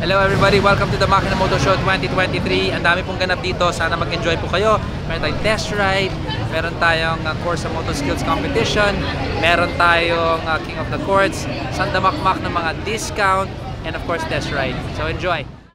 Hello everybody, welcome to the Makina Moto Show 2023. Ang dami pong ganap dito, sana mag-enjoy po kayo. Meron tayong test ride, meron tayong CORSA Moto Skills Competition, meron tayong King of the Courts, sandamakmak ng mga discount, and of course test ride. So enjoy!